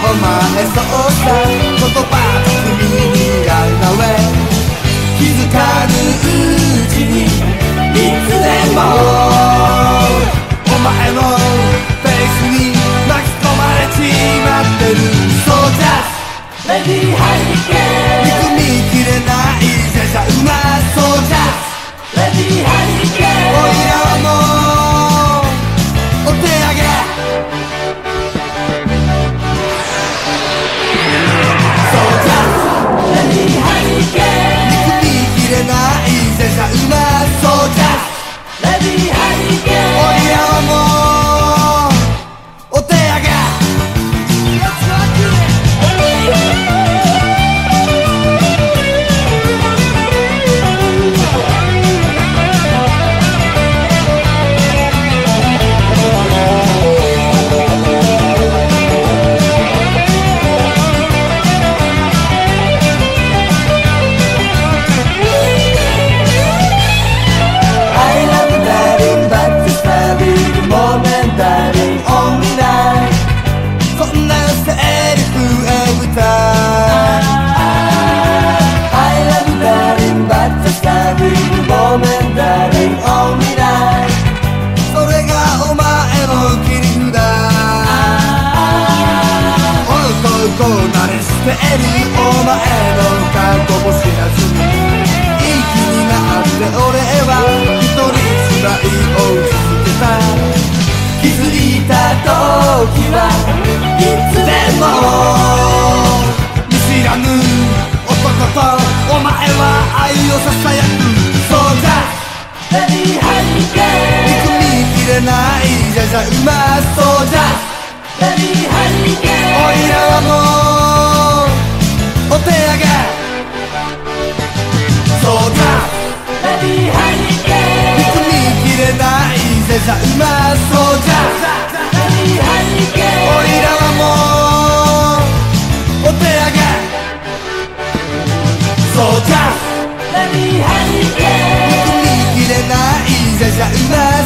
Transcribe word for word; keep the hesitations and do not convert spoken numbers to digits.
前そうさ言葉巧みにがなえ気づかぬうちにいつでもお前のフェイスに巻き込まれちまってるそうじゃレディーハリケーン憎みきれないぜじゃうまそうじゃレディーハリケーンおいらはもうお手上げそうじゃレディーハリケーン憎みきれないぜじゃうまそうじゃレディーハリケーンおいらはもうお手上げこう慣れしてるお前の過去も知らずにいい気になって俺は一人芝居を続けた気づいた時はいつでも見知らぬ男とお前は愛をささやくそうじゃレディーハリケーン憎みきれないじゃじゃうまそうじゃレディーハリケーンおいらはもうお手上げそうじゃレディーハリケーン憎みきれないぜじゃうまそうじゃレディーハリケーンおいらはもうお手上げそうじゃレディーハリケーン憎みきれないぜじゃうま